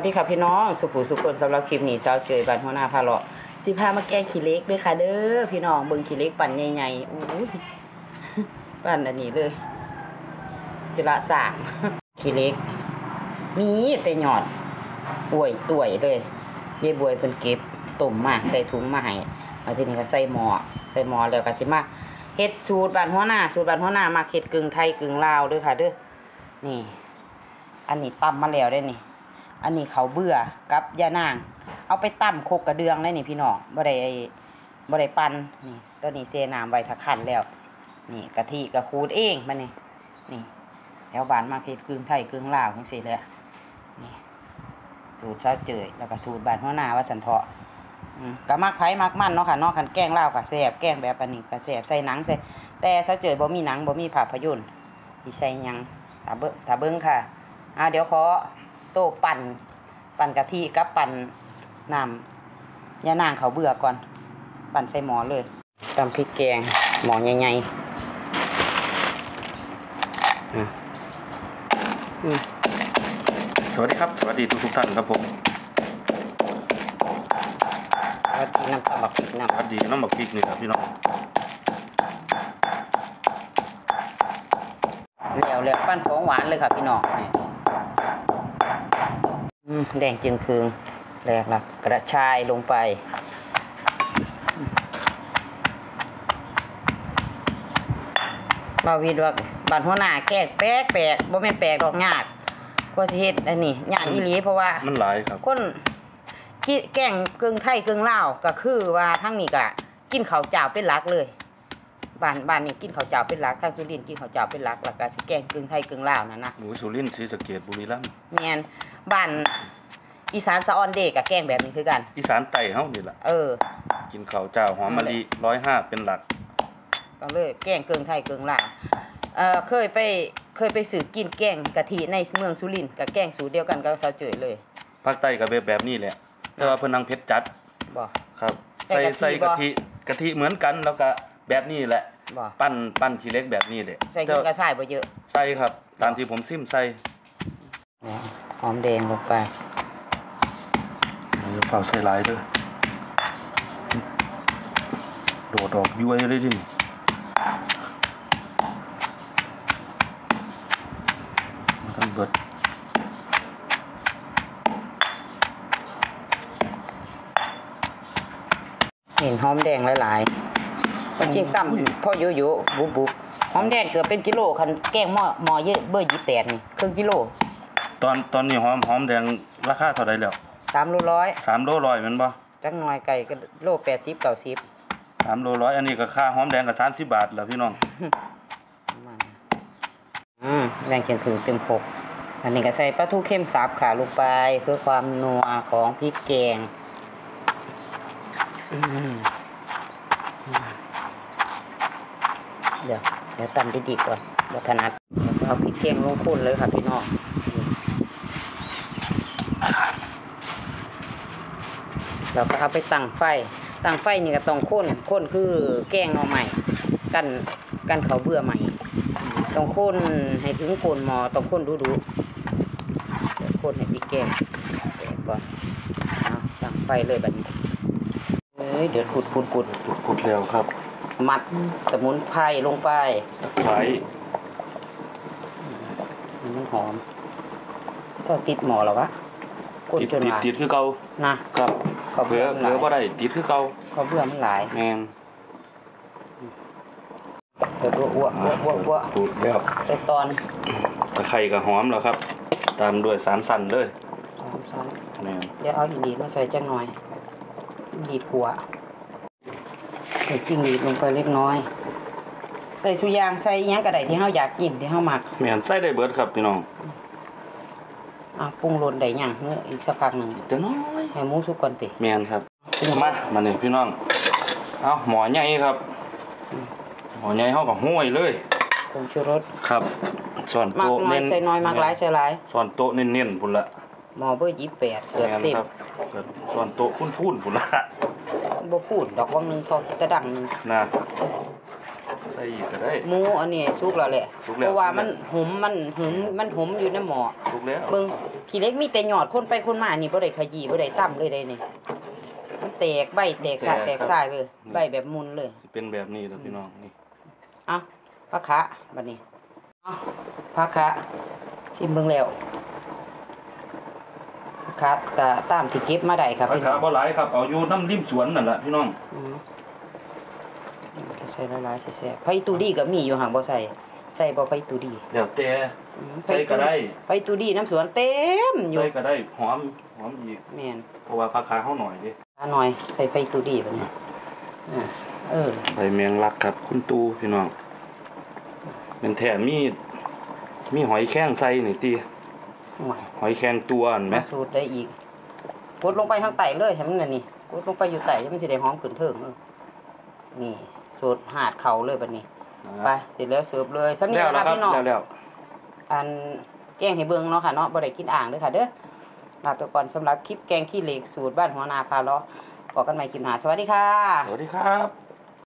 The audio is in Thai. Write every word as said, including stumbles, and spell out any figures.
ดีค่ะพี่น้องสุขุสุขคนสำหรับคลิปนี้สาวเจยบ้านหัวหน้าพาเลาะสิพามาแกงขี้เล็กด้วยค่ะเด้อพี่น้องเบิ่งขี้เล็กปั่นใหญ่ๆอู้ยปั่นอันนี้เลยจุละสามขี้เล็กมีแต่หยอดป่วยต่วยเลยยายบวยเพิ่นเก็บต้มมาใส่ถุงมาให้มาทีนี้ก็ใส่หม้อใส่หม้อแล้วก็สิมาเฮ็ดสูตรบ้านหัวหน้าสูตรบ้านหัวหน้ามาเฮ็ดกึ่งไทยกึ่งลาวเด้อค่ะเด้อนี่อันนี้ตำมาแล้วได้นี่อันนี้เขาเบื่อกับยานางเอาไปตั้มโคกกระเดืองได้นี่พี่น้องบ่ได้บ่ได้ปั่นนี่ตัวนี้เซน้ำไว้ถ้าคั่นแล้วนี่กะทิกะขูดเองมันนี่นี่แล้วบานมาเฮ็ดกึ่งไทยกึ่งลาวจังซี่แหละนี่สูตรชาวเจยแล้วก็สูตรบ้านหัวหน้าว่าสันเถาะอืมก็มักไผมักมันเนาะค่ะเนาะคันแกงลาวก็แซ่บแกงแบบอันนี้ก็แซ่บใส่หนังใส่แต่ชาวเจยบ่มีหนังบ่มีภาพยนตร์สิใส่หยังถ้าเบิ่งถ้าเบิ่งค่ะอ่าเดี๋ยวขอโต้ปั่นปั่นกะทิกับปั่นน้ำยานางเขาเบื่อก่อนปั่นใส่หม้อเลยตำพริกแกงหม้อใหญ่ๆอืมสวัสดีครับสวัสดีทุกทุกท่านครับผมสวัสดีน้ำตาลบักพริกน้ำสวัสดีน้ำบักพริกนี่ครับพี่น้องแล้วแล้วปั้นของหวานเลยครับพี่น้องอืมแดงจึงคืองแรกละกระชายลงไปบาวิดว่าบ้านหัวหน้าแกงแปลกแปลกบ่แม่นแปลกดอกยากกว่าสิเฮ็ดอันนี้ยากอีหลีเพราะว่ามันหลายครับคนแกงกึ่งไทยกึ่งลาวก็คือว่าทั้งนี้ก็กินข้าวเจ้าเป็นหลักเลยบ้านบ้านนี้กินข้าวเจ้าเป็นหลักทางสุรินทร์กินข้าวเจ้าเป็นหลักแล้วก็สิแกงกึ่งไทยกึ่งลาวนั่นนะหมูสุรินทร์ศรีสะเกษบุรีรัมย์แม่นบ้านอีสานสะออนเด็กกับแกงแบบนี้คือกันอีสานไต่เฮานี่ล่ะเออกินข้าวเจ้าหอมมะลิหนึ่งร้อยห้าเป็นหลักต้องเลยแกงกึ่งไทยกึ่งลาวเอ่อเคยไปเคยไปซื้อกินแกงกะทิในเมืองสุรินทร์กับแกงสูตรเดียวกันกับซาวเจยเลยภาคใต้ก็แบบแบบนี้แหละแต่ว่าเพิ่นนางเผ็ดจัดบ่ครับใส่ใส่กะทิกะทิเหมือนกันแล้วก็แบบนี้แหละปั้นปั้นขี้เล็กแบบนี้แหละใส่กระชายบ่เยอะใส่ครับตามที่ผมซิมใส่หอมแดงลงไปเผาใส่หลายเด้อโดดออกย้วยเลยดิมาทั้งเบิดเห็นหอมแดงหลายๆก็จริงต่ำพอโยๆบุบๆหอมแดงเกือบเป็นกิโลคันแกงหม้อหม้อเยอะเบอร์ยี่สิบแปดนี่ครึ่งกิโลตอนตอนนี้หอมหอมแดงราคาเท่าไหร่แล้วสามโลร้อยสามโลร้อยแม่นบ่จักหน่อยไก่ก็โลแปดสิบเก้าสิบสามโลร้อยอันนี้ก็ค่าหอมแดงก็สามสิบบาทแล้วพี่น้องอืมแดงเคียงถึงเต็มโคกอันนี้ก็ใส่ปลาทูเข้มสับขาลงไปเพื่อความนัวของพริกแกงเดี๋ยวเดี๋ยวตำดีๆก่อนบัถนัดเอาพริกแกงลงข้นเลยค่ะพี่น้องเราก็เอาไปตั้งไฟตั้งไฟนี่ก็ต้องข้นข้นคือแกงหน่อใหม่กันกันเขาเบื่อใหม่ต้องข้นให้ถึงโคนหมอต้องข้นดูดูเดี๋ยวข้นให้พริกแกงแกงก่อนเอาตั้งไฟเลยแบบนี้เฮ้ยเดี๋ยวขุดขุดขุดขุดแล้วครับมัดสมุนไพรลงไปตะไคร้มันหอมชอบติดหมอหรอวะติดติดติดคือเก่านะครับเผื่อเผื่อบ่ได้ติดคือเก่าเขาเบื่อมันหลายแม่นเดี๋ยวอ้วกอ้วกอ้วกอ้วกถูกแล้วแต่ตอนตะไคร้ก็หอมแล้วครับตามด้วยสามสั่นเลยสามสั่นแม่นเดี๋ยวเอาหินดีมาใส่จังหน่อยดีดหัวใส่จิ้งหรีดลงไปเล็กน้อยใส่สุยางใส่ยังกระไดที่เฮาอยากกินที่เฮามักแม่นใส่ได้เบิดครับพี่น้องอ่ะปรุงรสได้ยังเมื่ออีกสักพักหนึ่งจะน้อยให้หมูสุกก่อนติแม่นครับมามาเนี่ยพี่น้องเอาหมอใหญ่ครับหมอใหญ่เฮาก็ห้วยเลยผงชูรสครับส่วนโต๊ะเน้นใส่น้อยมากหลายใส่หลายส่วนโต๊ะเน้นๆพุ่นละหมอเบอร์ยี่สิบแปดเกือบเต็มส่วนโต๊ะพุ่นๆพุ่นละบ่พูดดอกวังนึงทอดกระดังนึงนะใส่อีกก็ได้หมูอันนี้สุกแล้วแหละสุกแล้วเพราะว่าสุกแล้วมันหุมมันหึมมันหุมอยู่ในหม้อถูกแล้วเบิ่งขี้เหล็กมีแต่หยอดคนไปคนมานี่บ่ได้ขยี้บ่ได้ตํเลยได้นี่มันแตกใบแตกสายแตกสายเลยใบแบบมุนเลยสิเป็นแบบนี้แล้วพี่น้องนี่เอ้าผักคะบัดนี้เอ้าผักคะชิมเบิ่งแล้วครับก็ตามที่เก็บมาได้ครับราพี่คาน้องบ่หลายครับเอาอยู่น้ำริมสวนนั่นแหละพี่น้องอืมใส่ละลายๆแซ่บๆไผตูดีก็มีอยู่ห่างบ่ใส่ใส่บ่ไผตูดีเดี๋ยวแต่อืมใส่ก็ได้ไผตูดีน้ำสวนเต็มอยู่ใส่ก็ได้หอมหอมอีกแม่นเพราะว่าราคาเฮาหน่อยดิอาหน่อยใส่ไผตูดีบัดนี้อ่าเออใส่แมงลักครับคุณตูพี่น้องเป็นแถมมีมีหอยแข้งใส่นี่ติห่วยหอยแข้งตัวเห็นไหมมาสูตรได้อีกกดลงไปข้างใต้เลยให้มันน่ะนี่กดลงไปอยู่ใต้ให้มันสิได้หอมขึ้นเทิงเออนี่สูตรหาดเขาเลยบัดนี้ไปเสร็จแล้วเสิร์ฟเลยสำนี้แล้วนะแล้วครับพี่น้องแล้วแล้วอันแกงให้เบิ่งเนาะค่ะเนาะบ่ได้กินอ่างเด้อค่ะเด้อลาไปก่อนสำหรับคลิปแกงขี้เหล็กสูตรบ้านหัวนาพาเลาะพบกันใหม่คลิปหน้าสวัสดีค่ะสวัสดีครับ